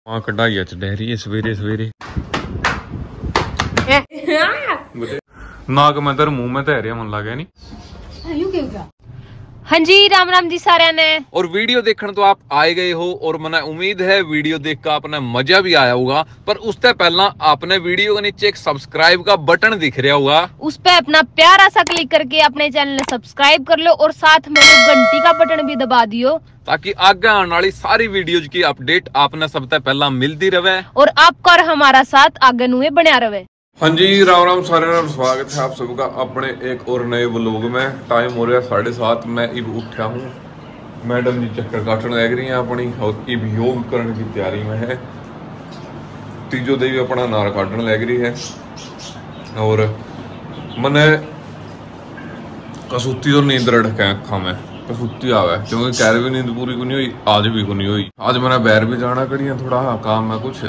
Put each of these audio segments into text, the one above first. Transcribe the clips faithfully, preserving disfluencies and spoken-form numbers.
मां कढ़ाइया च डहरी है सवेरे सवेरे नाग में तर मुंह में तैरिया मन लगे नहीं। हाँ जी राम राम जी सारे ने। और वीडियो देखने तो आप आए गए हो और मैंने उम्मीद है वीडियो देख कर आपने मजा भी आया होगा, पर उससे पहला आपने वीडियो के नीचे एक सब्सक्राइब का बटन दिख रहा होगा, उस पे अपना प्यारा सा क्लिक करके अपने चैनल ने सब्सक्राइब कर लो और साथ में घंटी का बटन भी दबा दियो ताकि आगे आने वाली सारी वीडियोज की अपडेट आपने सबसे पहला मिलती रहे और आपका और हमारा साथ आगे नुए बना रहे। हाँ जी राम राम सारे राम, स्वागत है आप सबका अपने एक और नए व्लॉग में। टाइम हो रहा है साढ़े सात, मैं इब उठा हूँ। मैडम जी चक्कर काटने लग रही हैं अपनी और इब योग करने की तैयारी में है। तीजो देवी अपना नार काटने लग रही है और मैंने कसूती और नींद रड़के अखा में कसूती आवे क्योंकि कैर भी नींद पूरी को नहीं हुई, आज भी को नहीं हुई। आज मैंने बैर भी जाना करी है, थोड़ा काम है कुछ,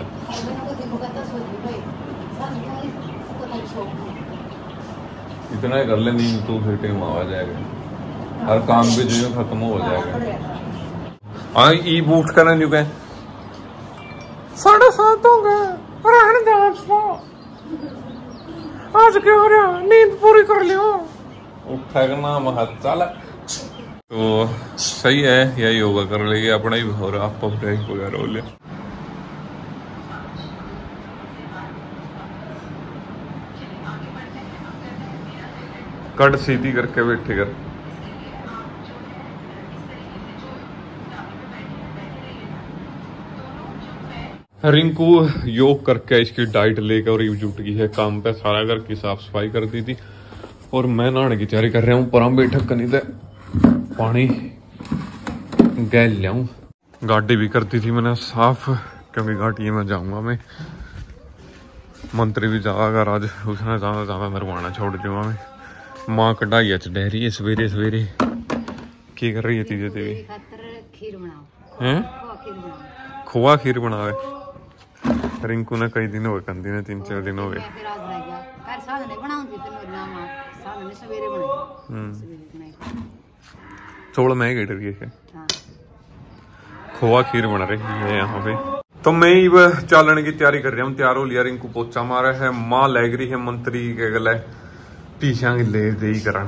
इतना ही कर ले नींद तो फिर टाइम आ जाएगा, हर काम भी जो खत्म हो जाएगा। हाँ ई बूट करना नहीं कह साढ़े सात हो गए आज क्या हो रहा, नींद पूरी कर लियो उठा करना महत चल तो सही है। यही योगा कर लेंगे अपना ही हो रहा, आप वगैरह हो लिया। कट सीधी करके बैठे कर। रिंकू योग करके इसकी डाइट लेकर और जुट गई है काम पे, सारा घर की साफ सफाई कर दी थी और मैं नहाने की तैयारी कर रहा हूँ। पर बैठक करनी थे पानी गैल लियाऊं। गाड़ी भी कर दी थी मैंने साफ क्योंकि घाटी में जाऊंगा मैं। मंत्री भी जाएगा आज, उसने जाना जाना मेरे आना छोड़ दूंगा मैं। मां कढ़ाइया च डहरी है सवेरे सवेरे की कर रही है तीजे देवी हैं खोआ खीर बनावे। रिंकू ने कई दिन हो गए कंदी ने, तीन चार दिन हो गए। चौड़ में गेट रही है, खोआ खीर बना रही है यहाँ पे। तो मैं ही चालन की तैयारी कर रहा हूँ, तैयार हो लिया। रिंकू पोचा मारा है, माँ लग रही है मंत्री के गले टीशा ले दे करण।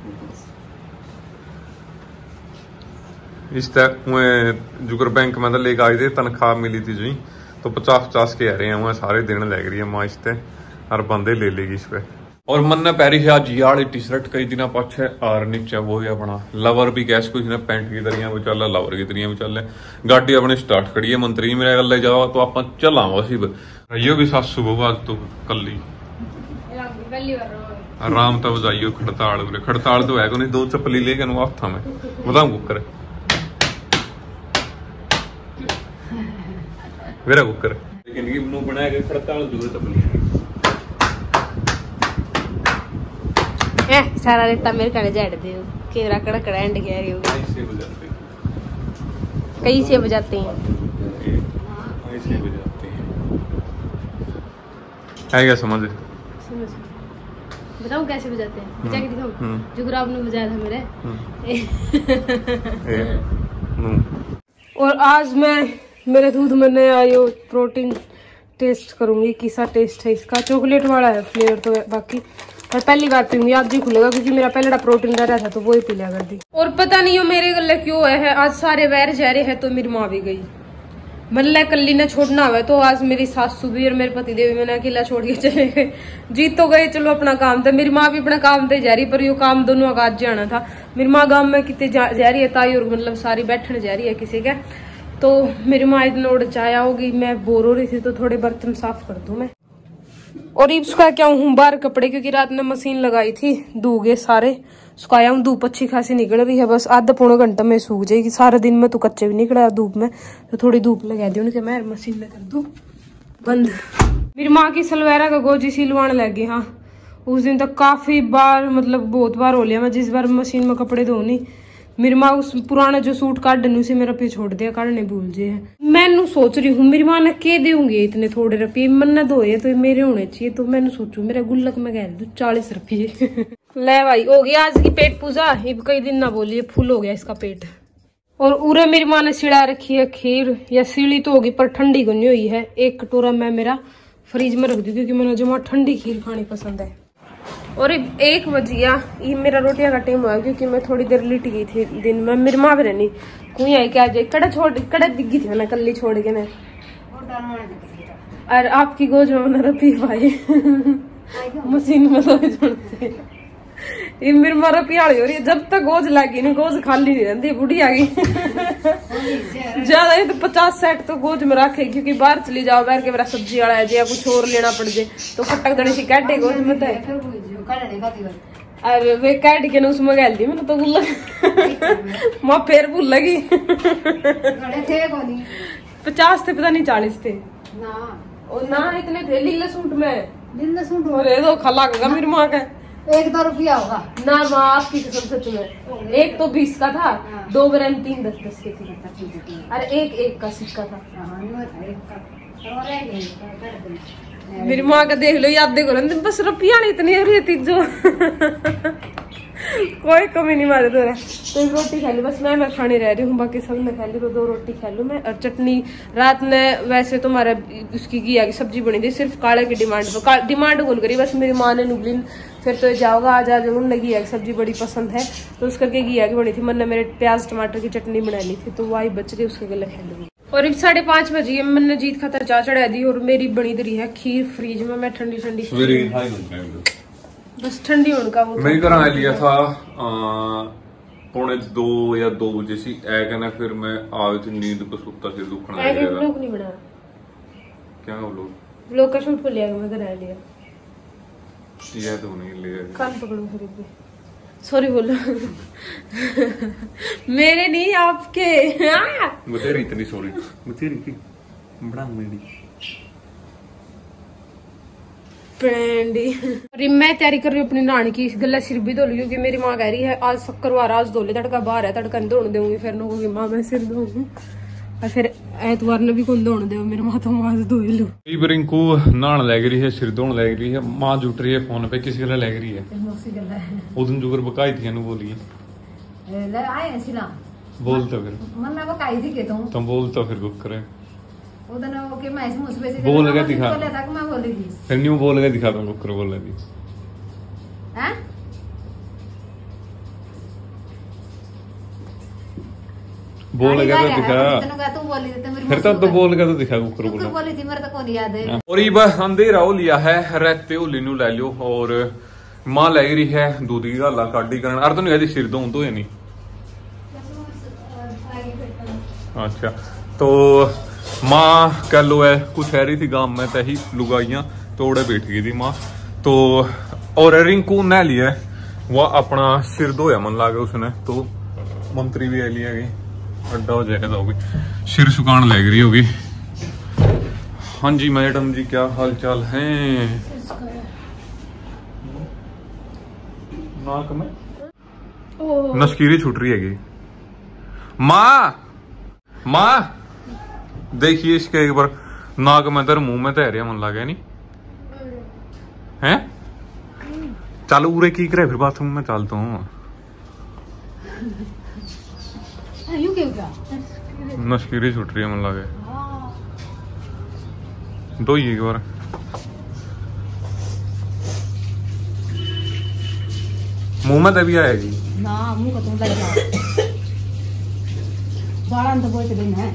इस जुगर बैंक में तो लेके आए थे, तनख्वाह मिली थी जी तो पचास पचास के आ रहे हैं सारे दिन लग रही है माँ इसते और बंदे ले लेगी इस पे। और मन ने पैरी है आज यार टी शर्ट कई दिन पाछे और नीचे वो है अपना लवर भी गैस कुछ ने पेंट की तरिया भी चल लवर की तरिया भी चल गाड़ी अपनी स्टार्ट खड़ी है। मंत्री मेरे गल ले जाओ तो आप चलावा सी रहियो भी सासू बहु आज तो कली आराम तो बजाइयो। खड़ताल बोले खड़ताल तो है को नहीं, दो चप्पली लेके हाथा में बताऊ कुकर मेरा कुकर लेकिन बनाया गया खड़ताल दो चप्पली सारा रेता मेरे कने झाड़ दे केरा कड़कड़ा एंड कह रही हो कैसे बजाते हैं ऐसे बजाते हैं है क्या समझ समझ बताऊं कैसे बजाते हैं, बजा के दिखाऊं जो गुराब ने बजाया था मेरे। और आज मैं मेरे दूध में नया यो प्रोटीन टेस्ट करूंगी, किसा टेस्ट है इसका। चॉकलेट वाला है फ्लेवर तो बाकी, और पहली बार पीऊंगी आज ही खुलेगा क्योंकि मेरा पहला प्रोटीन रह रहा था तो वो ही पी लिया कर दी। और पता नहीं हो मेरे गले क्यों है, आज सारे वैर जा रहे हैं तो मेरी माँ भी गई। मल्ला कल्ली ने छोड़ना हुआ तो आज मेरी सासू भी और मेरे पति देव मैंने अकेला छोड़ के चले गए। जीत तो गए चलो अपना काम था, मेरी माँ भी अपना काम दे जा रही पर यो काम दोनों का आज जाना था। मेरी माँ गांव में कितने जा, जा रही है ताई और मतलब सारी बैठने जा रही है किसी के, तो मेरी माँ इतना उड़ चाया होगी। मैं बोर हो रही थी तो थोड़े बर्तन साफ कर दूं मैं। और इसका क्या हूँ बाहर कपड़े क्योंकि रात में मशीन लगाई थी, दूगे सारे सुखाया हूँ। धूप अच्छी खासी निकल रही है, बस आधा पौना घंटा में सूख जाएगी। सारे दिन में तो कच्चे भी निकला धूप में, तो थोड़ी धूप लगा दी उनके मैं मशीन में कर दूं बंद। मेरी माँ की सलवारा का गोजी सिलवाने लगी। हाँ उस दिन तक काफी बार मतलब बहुत बार हो लिया मैं, जिस बार मशीन में कपड़े धोनी मेरी माँ उस पुराना जो सूट काटने से मेरा पे छोड़ दिया, काटने भूल जे है। मैनू सोच रही हूँ मेरी माँ ने के दूंगी इतने थोड़े रुपये, मन ने धोए तो मेरे होने चाहिए, तो मैंने सोचू मेरा गुल्लक में कह दू चालीस रुपये। ले भाई हो गया आज की पेट पूजा, कई दिन ना बोलिए फुल हो गया इसका पेट। और उरे मेरी माँ ने सिड़ा रखी है खीर, या सीली तो होगी पर ठंडी गुनी हुई है। एक कटोरा मैं मेरा फ्रिज में रख दी क्योंकि मैंने जमा ठंडी खीर खानी पसंद है। और एक बजिया ये मेरा रोटियां का टाइम हुआ क्योंकि मैं थोड़ी देर लिट गई थी दिन में। मेरी माँ भी रहनी कोई आई क्या जाए कड़ा छोड़ कड़ा दिखी थी मैंने कल्ली छोड़ के ने। और आपकी गोज में मैंने पी पाई मशीन में तो से ये मेरी मारा पियाली हो रही है। जब तक गोज लगी नहीं गोज खाली नहीं रहती बुढ़ी आ गई ज्यादा ही तो पचास सेट तो गोज में रखे क्योंकि बाहर चली जाओ बाहर के मेरा सब्जी वाला है या कुछ और लेना पड़ जाए तो फटक दड़ी सी काटे गोज में तो अरे वे काट के ना उसमें गल दी मैंने तो भूल माँ फिर भूल लगी पचास थे पता नहीं चालीस थे ना और ना इतने थे लीले सूट में लीले सूट अरे तो खला का मेरी माँ का एक दो रुपया होगा ना माँ आपकी कसम सच में एक तो बीस का था दो ग्राम तीन दस दस के थे अरे एक एक का सिक्का था। मेरी माँ का देख लो याद देखो बस रुपया नहीं इतनी रहती जो कोई कमी नहीं मारे तो तो एक रोटी खा ली बस मैं मैं खानी रह रही हूँ बाकी सब ने खा ली तो दो रोटी खा लूँ मैं। और चटनी रात ने वैसे तो हमारा उसकी घिया की सब्जी बनी थी सिर्फ काले की डिमांड पर डिमांड बोल करी बस मेरी माँ ने नुगलिन फिर तो जाओगा आज आज उन्होंने घिया की सब्जी बड़ी पसंद है तो उस करके घिया की बनी थी। मैंने मेरे प्याज टमाटर की चटनी बना ली थी तो वही बच रही उसके गले खा लूंगी। और एक साढ़े पाँच बजे मैंने जीत खातर चाय चढ़ा दी और मेरी बनी दरी है खीर फ्रिज में मैं ठंडी ठंडी बस ठंडी होने का वो मेरी घर आ लिया था पौने दो या दो बजे सी ऐ कहना फिर मैं आवे थी नींद पर सुता सिर दुखना है लोग नहीं बना क्या वो लोग लोग का शूट को लिया मैं घर आ लिया ये तो नहीं लिया कान पकड़ो फिर भी सॉरी बोलो मेरे नहीं आपके बतेरी इतनी सॉरी बतेरी की बड़ा मेरी अरे मैं तैयारी कर रही हूँ अपनी नानी की गला सिर भी धो ली क्योंकि मेरी माँ कह रही है आज शुक्रवार आज धो ले तड़का बाहर है तड़का नहीं धोने दूंगी फिर लोगों माँ मैं सिर धोऊंगी और फिर एतवार ने भी कौन धोने दे मेरे माँ तो माँ धो ही लो। रिंकू नहाने लग रही है सिर धोने लग रही है माँ जुट रही है फोन पे किसी गला लग रही है उस दिन जुगर बकाई थी बोलिए बोलता फिर तुम बोलता फिर कुक करे बोल के दिखा फिर न्यू बोल के दिखा तुम कुकर बोल रही बोल के तो दिखा फिर तो तो बोल के तो दिखा कुकर बोल बोली थी मेरे तो कौन याद है। और ये बस अंधेरा हो लिया है रहते होली नु ले लियो और मां लग रही है दूध की गला काटी करन अर तो नहीं कहती सिर धोन तो है नहीं अच्छा तो माँ कह लो है कुछ है रही थी गांव में तही लुगाइया तोड़े बैठ गई थी माँ तो और रिंकू ने लिया वह अपना सिर धोया मन लागे उसने तो मंत्री भी लिया गई अड्डा हो जाएगा होगी सिर सुखान लग रही होगी। हाँ जी मैडम जी क्या हाल चाल है नाक में नस्कीरी छूट रही है माँ माँ देखिए इसके एक बार नाक में तर मुंह में तैर मन लगे नहीं है चल उरे की करे फिर बाथरूम में चलता हूँ नस्कीरी छुट रही है मन लगे दो ही एक बार मुंह में तभी आएगी ना मुंह का तुम लग जाओ बालन तो बहुत दिन है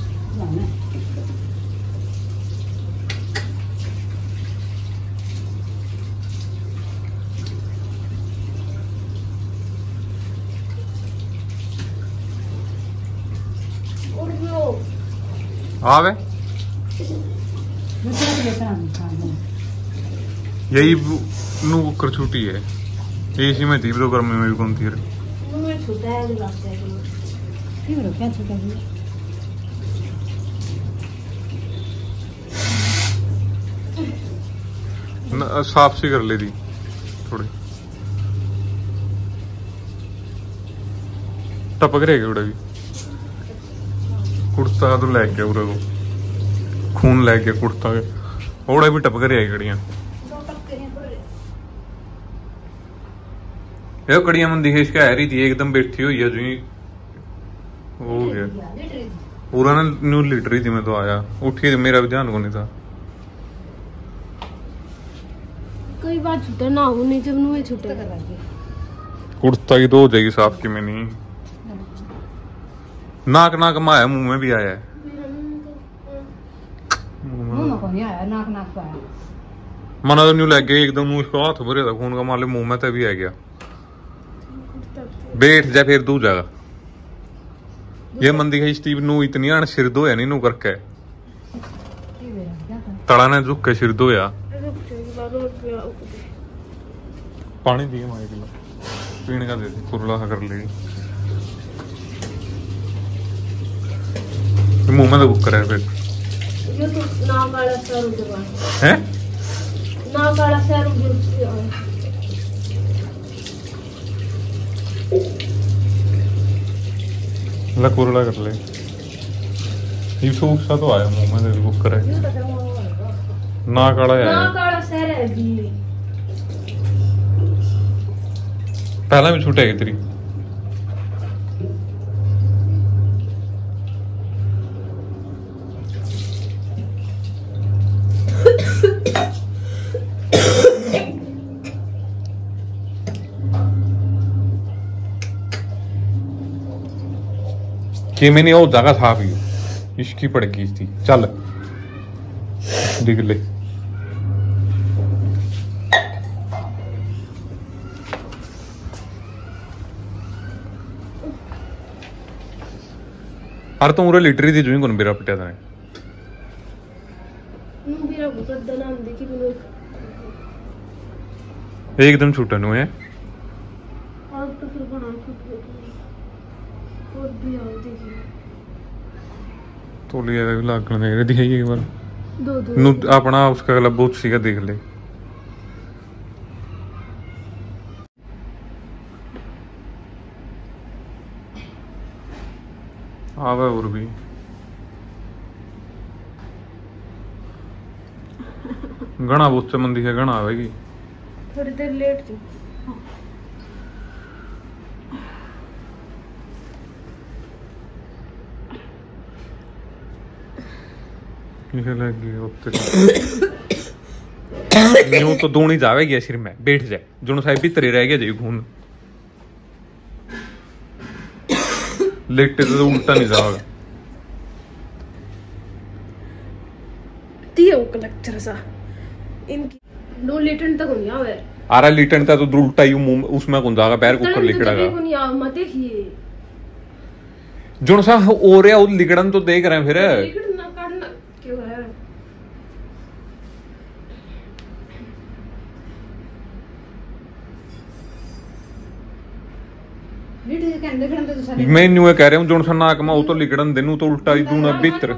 आवे यही नू कर छुट्टी है इसी में थी तो गर्मी में भी कौन थी साफ सी कर ली थी थोड़ी टपक रहेगी उड़ा भी कुर्ता तो लैके उरे को खून लैके कुर्ता के ओड़ा भी टपक रही है कड़ियां ये कड़ियां मन दिखे इसका है रही थी एकदम बैठी हुई है जी हो गया पूरा ना न्यू लीटर ही थी। मैं तो आया उठी मेरा भी ध्यान को नहीं था। कई बार छूटा ना हो नहीं जब नुए छूटे कुर्ता की तो हो जाएगी साफ की में नहीं। नाक नाक माया मुंह में भी आया है। नाक नाक पाया मना तो न्यू लग गया एकदम उसका हाथ भरे था खून का माले मुंह में तभी आ गया। बैठ जा फिर तू जागा ये मंदी है स्टीव नू इतनी अण सिर दो है नहीं नू करके तड़ा ने झुक के सिर दो या पानी दिए मारे किलो पीने का दे दे कुरला कर ले मुंह में तो बुक करे फिर ये तो ना काला सर उधर है ना काला सर उधर ला कुरला कर ले ये सूख सा तो आया मुंह में तो बुक करे ना काला है ना काला सर है जी पहला भी छूटेगी तेरी कि मैंने वो जगह साफ ही इसकी पड़की थी चल दिख ले अरे तो उरे लिटरी थी जो मेरा पिटिया था मेरा बहुत दना देखी मैंने एकदम छूटा नु है आज तो फिर बना छूट गया और भी आओ देखिए तो लिया लागण दे दिखाइए एक बार दो दो नु अपना उसका गला बहुत सीगा देख ले आवे और भी घना बहुत से मंदी है घना आवेगी थोड़ी देर लेट थी यूं तो दूनी जावेगी सिर में बैठ जाए जुन साहब भीतर रह गया जी खून लेटे तो उल्टा नहीं जाएगा दियो कलेक्टर सा इनकी नो लिटन तक नहीं आवे आरा लिटन था तो उल्टा ही मुंह उसमें कौन जाएगा पैर ऊपर लिकड़ेगा को नहीं आ मत देखिए जुन सा हो रहा उस लिकड़न तो देख रहे हैं फिर लिकड़ना काटना क्यों है मैं न्यू कह रहा हूँ जो सा नाक में वो तो लिकड़न देनू तो उल्टा ही दूना भीतर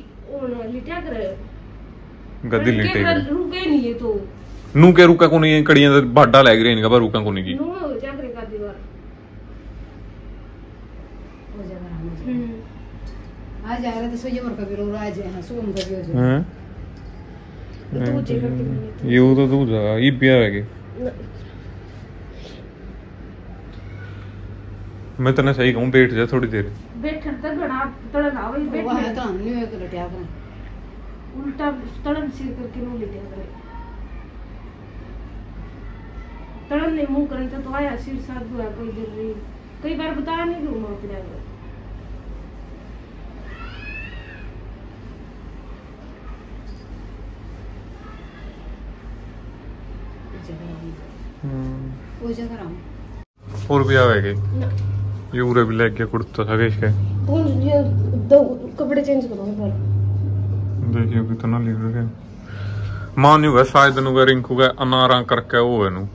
गद्दी लिटे रुके नहीं है तो नू के रुका को नहीं कड़ियां बाडा लग रही इनका पर रुका को नहीं की नो जागरे का दीवार हो जाएगा आ जाएगा तो सोये मर कभी रो आ जाए हां सोम कभी हो जाए हैं तो जगह ये वो तो दूर जा ये पिया है के मैं तने सही कहूं बैठ जा थोड़ी देर बैठ तक घड़ा तड़न आवे बैठ वो है तो अन्य एक लटिया कर उल्टा तड़न सिर करके नो लेटिया करे तड़न ने मुंह करन तो आया सिर साथ हुआ कोई देर रही कई बार बता नहीं दूं मैं अपने आप वो जगह रहा और भी आवेगे ये पूरे भी लेके कुर्ता था इसके कौन ये दो कपड़े चेंज करो पर देखिए कितना लीक गया मान यूगा शायद नु रिंकू का अनारा करके वो है नु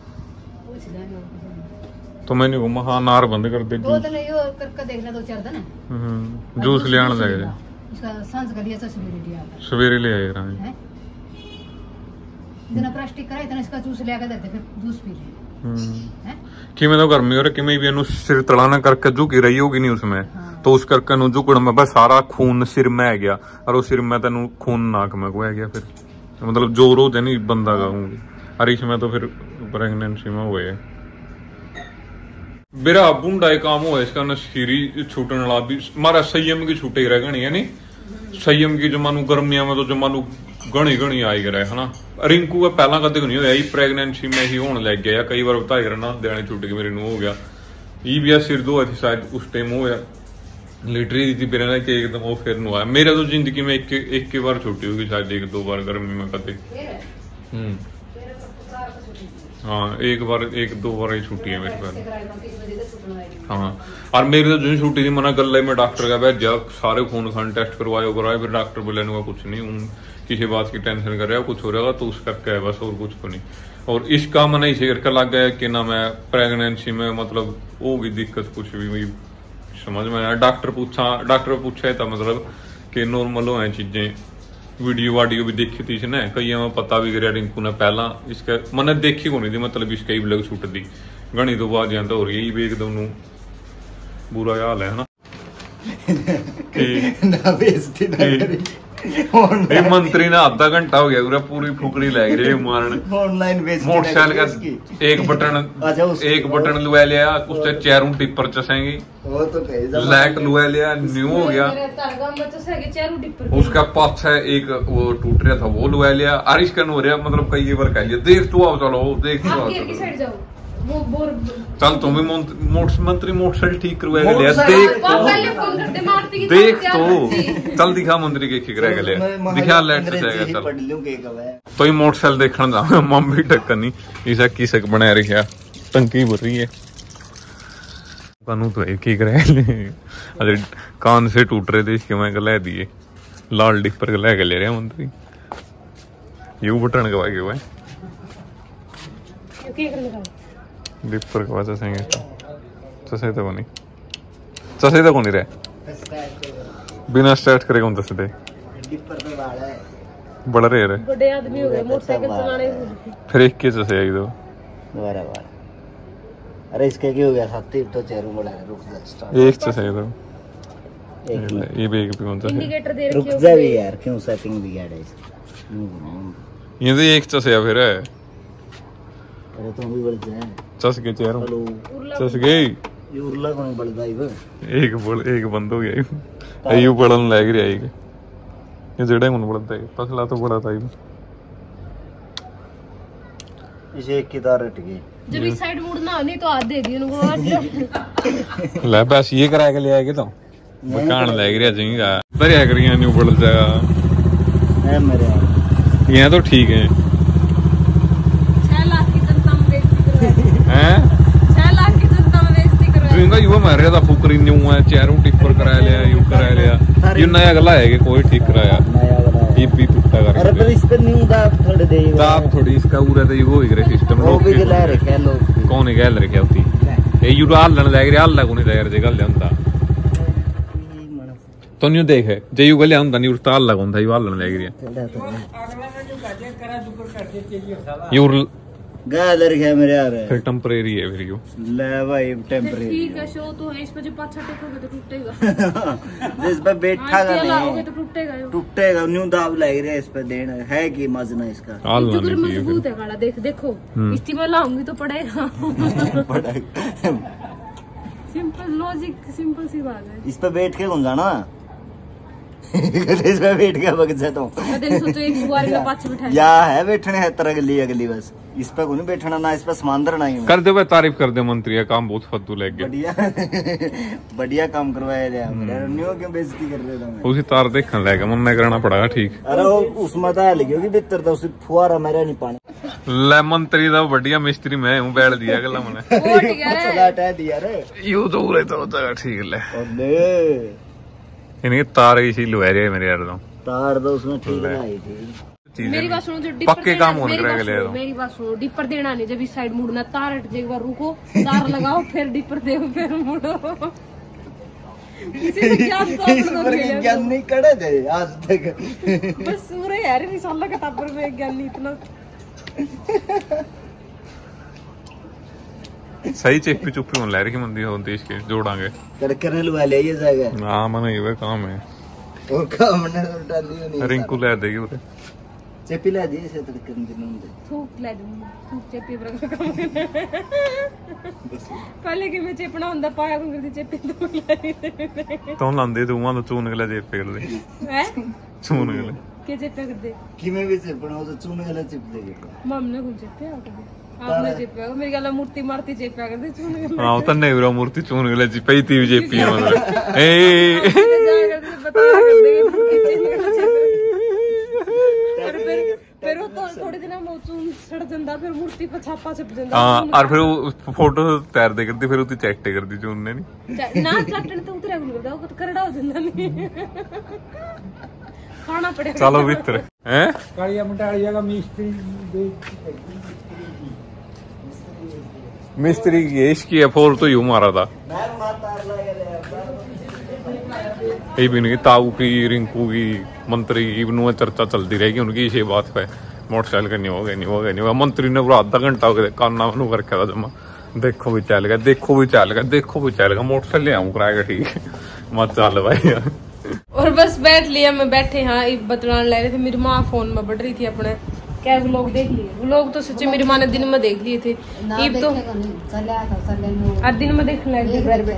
तो मैंने को महा अनार बंद कर दे दो दिन यो करके देखना दो चार दिन हम्म जूस ले आने लगे इसका सांस कर लिया तो सवेरे दिया सवेरे ले आए रहा इतना प्लास्टिक कराए इतना इसका जूस ले आकर देते फिर जूस पी ले हम्म कि मैं तो गर्मी हो रहा कि मैं भी अनु सिर तड़ाना करके झुकी रही होगी नहीं उसमें हाँ। तो उस करके नु झुकड़ में बस सारा खून सिर में आ गया और वो सिर में तेन खून नाक में को आ गया फिर मतलब जो रोज है नहीं बंदा गाऊंगी और इसमें तो फिर प्रेगनेंसी में हुए मेरा बुंडा काम हो इसका नशीरी छूटने वाला भी मारा संयम की छूटे रह गणी है नी संयम की जमानू गर्मिया में तो जमानू गणी गणी आई गया है ना। रिंकू का पहला कदे नहीं होया प्रेगनेंसी में ही होने लग गया कई बार बताई करना देने छूट के मेरे नु हो गया ये भी सिर दो थी शायद उस टाइम हो गया लिटरी दी थी मेरे कि एकदम वो फिर नु आया मेरा तो जिंदगी में एक एक के बार छुट्टी होगी शायद एक दो बार गर्मी में कदे हम्म हाँ एक बार एक दो बार ही छुट्टी है मेरे पास हाँ। और मेरी तो जो छुट्टी थी मना गल मैं डॉक्टर का भेजा सारे खून खान टेस्ट करवाए करवाए फिर डॉक्टर बोले का कुछ नहीं उन किसी बात की टेंशन कर रहा कुछ हो रहा तो उस करके है बस और कुछ को नहीं। और इसका मन इसे करके लग गया कि ना मैं प्रेगनेंसी में मतलब होगी दिक्कत कुछ भी समझ में आया। डॉक्टर पूछा डॉक्टर पूछा था मतलब कि नॉर्मल हो चीजें वीडियो वाडियो भी देखी थी इसने कई में पता भी करा रिंकू ने पहला इसका मैंने देखी को नहीं थी मतलब इसका ही लग छुट दी गणी तो बाद जानता हो रही है एकदम बुरा हाल है ना मंत्री ने आधा घंटा हो गया पूरा पूरी फुकरी लग रही मारन ऑनलाइन मोटरसाइकिल का एक बटन एक बटन लुआ लिया उससे चारों टिप्पर चसेंगी वो तो लाइट लुआ लिया न्यू हो गया उसका पाछ है एक वो टूट रहा था वो लुआ लिया आरिश का हो रहा मतलब कई बार कह लिया देख तू आओ चलो देख तू आओ चल तुम भी मंत्री मोटरसाइकिल ठीक करवा लिया देख तो देख तो चल दिखा मंत्री के ठीक रह गया दिखा लाइट से जाएगा चल तो ये मोटरसाइकिल देखने जा मम्मी टक्कनी इसा किसक बना रही है टंकी भर रही है कानू तो एक ही अरे कान से टूट रहे थे इसके मैं गला दिए लाल डिपर गला के ले रहे मंत्री यू बटन गवा के हुआ डिपर गवा चसेंगे चसे तो नहीं चसे तो नहीं रहे बिना स्टार्ट करे कौन चसे डिपर तो वाला है बड़ा रे रहे बड़े आदमी हो गए मोटरसाइकिल चलाने फिर एक के चसे आई दो दोबारा बार अरे इसके क्या हो गया साथी तो चेरू बड़ा है रुक जा स्टार्ट एक चसे दो एक ये भी एक भी कौन सा इंडिकेटर दे रुक जा भी यार क्यों सेटिंग बिगाड़ा है इसकी ये तो एक चसे फिर है अरे तो भी बढ़ जाए चस के चेहरों हेलो चस गई ये उरला कौन बढ़ता है वो एक बोल एक बंद हो गया यू बड़न लग रही है ये जेड़ा कौन बढ़ता है पसला तो बड़ा था ये इसे एक की तार हट गई जब इस साइड मुड़ना नहीं तो हाथ दे दी उनको ले बस ये करा के ले आएगे तो मकान लग रहा जिंगा दरिया करिया न्यू बढ़ जाएगा है मेरे ये तो ठीक है युवा मार रहा था फुकरी न्यू है चारों टिप्पर करा लिया यू करा लिया ये नया गला है कि कोई ठीक कराया ये भी टूटा कर अरे पर इस पे न्यू दाब थोड़े दे दाब थोड़ी इसका पूरा तो ये वो ही सिस्टम वो भी गला रखे लोग कौन है गल रखे होती ये यू हाल लण लग रहा हाल लगो नहीं यार जे गल होंदा तो न्यू देख जे यू गल होंदा नहीं उस्ताद लग होंदा यू हाल लण लग रहा यू गादर है मेरे यार फिर टेंपरेरी है फिर यू ले भाई टेंपरेरी ठीक है शो तो है इस पे जो पाछा टेकोगे तो टूटेगा जिस पे बैठा का नहीं तो टूटेगा टूटेगा न्यू दाब लग रहा है इस पे देना है कि मजना इसका हाल जुगर मजबूत है काला देख देखो इस्ती में लाऊंगी तो पड़ेगा सिंपल लॉजिक सिंपल सी बात है इस पे बैठ के कौन जाना इस पे बैठ के बग जाता हूँ सोचो एक सवारी में पाछे बिठाया या है बैठने है तरह गली अगली बस इस पे नहीं बैठना ना इस पे समांदर ना ही कर दे भाई तारीफ कर दे मंत्री का काम बहुत फद्दू लग गया बढ़िया बढ़िया काम करवाया जाए न्यू क्यों बेइज्जती कर रहे थे उसी तार देखने लगा मन नहीं करना पड़ेगा ठीक अरे वो उसमें तो लगी होगी भीतर तो उसे फुहारा मेरा नहीं पानी ले मंत्री दा बढ़िया मिस्त्री मैं हूं बैठ दिया गला मैंने वो ठीक है चलाटा दिया रे यू तो उरे तो होता ठीक ले ओले इनके तार इसी लुआ रहे मेरे यार तो तार तो उसमें ठीक लगाई थी मेरी बात सुनो जो डिपर पक्के काम होने करेगा ले मेरी बात सुनो डिपर देना नहीं जब इस साइड मुड़ना तार हट जाए एक बार रुको तार लगाओ फिर डिपर दे फिर मुड़ो किसी से ज्ञान तो पर ज्ञान नहीं कड़ा दे आज तक बस पूरे यार इंशाल्लाह का तापर में ज्ञान नहीं इतना सही चेपी चुप्पी होने लहर की मंदी हो देश के जोड़ांगे करकरे लुआ ले ये जगह हां मन ये काम है वो काम ने उल्टा लियो नहीं रिंकू ले देगी उरे चेपी ला दी इसे तड़के दिन दे थूक ला दूंगी थूक चेपी पर काम पहले कि मैं चेपना हुंदा पाया को करदी चेपी तो तो लांदे तू मां तो चून गला चेपे कर दे हैं चून गले के चेपे कर दे कि मैं भी चेपना हो तो चून गला चिप देगे मम ने कुछ चेपे आ कर आपने चेपे मेरी गला मूर्ति मारती चेपे कर दे चून गला हां तो नहीं ब्रो मूर्ति चून गले जी पई थी जेपी मतलब ए बता कर दे फिर फिर वो तो थोड़ी दिन में चून सड़ जंदा फिर मूर्ति पे छापा छप जंदा हां और फिर वो फोटो तैयार दे करदी फिर उती चेक कर दी चून ने नहीं ना चटन तो उतरे गुल करदा वो करड़ा हो जंदा नहीं खाना पड़ेगा चलो भीतर हैं कालिया मटालिया का मिस्त्री मिस्त्री की इसकी फोर तो यूं मारा था ये भी नहीं ताऊ की रिंकू की मंत्री की इवनु चर्चा चलती रहेगी उनकी इसी बात पे मोटरसाइकिल नहीं हो गए नहीं हो गए नहीं मंत्री ने पूरा आधा घंटा हो गया काना मनु करके था जमा देखो भी चल गया देखो भी चल गया देखो भी चल गया मोटरसाइकिल ले आऊं कराएगा ठीक है मत चल भाई और बस बैठ लिया मैं बैठे हाँ बतलान ले रहे थे मेरी माँ फोन में बढ़ रही थी अपने क्या व्लॉग देख लिए व्लॉग तो सच्चे मेरी माँ ने दिन में देख लिए थे ईब तो आज दिन में देख ले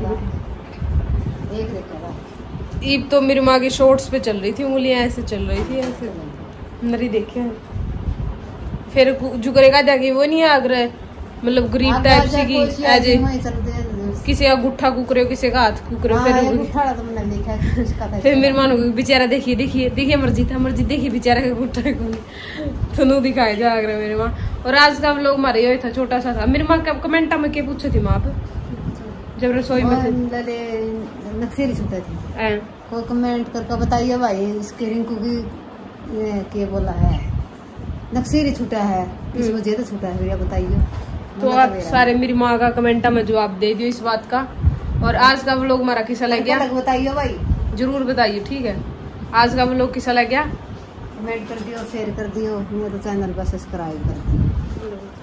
ईब तो मेरी माँ की शॉर्ट्स पे चल रही थी उंगलियां ऐसे चल रही थी ऐसे नरी देखे फिर जो करेगा जाके वो नहीं आगरा मतलब गरीब टाइप सी की ऐजे किसी का गुट्ठा कुकरे किसी का हाथ कुकरे फिर फिर मेरी मानो बेचारा देखिए देखिए देखिए मर्जी था मर्जी देखिए बेचारा का गुट्ठा तो नू दिखाई जा रहा मेरी माँ और आज का लोग मारे हुए था छोटा सा था मेरी माँ कमेंटा में क्या पूछे थी माँ पे जब रसोई में नक्सेरी छूटा थी वो कमेंट करके बताइए भाई इसके रिंकू की क्या बोला है नक्सेरी छूटा है किस वजह से छूटा है भैया बताइए तो आप सारे मेरी माँ का कमेंटा में जवाब दे दियो इस बात का और आज का व्लॉग हमारा कैसा लग गया बताइए भाई जरूर बताइए ठीक है आज का व्लॉग कैसा लग गया कमेंट कर दियो शेयर कर दियो मेरे चैनल पर सब्सक्राइब कर दियो।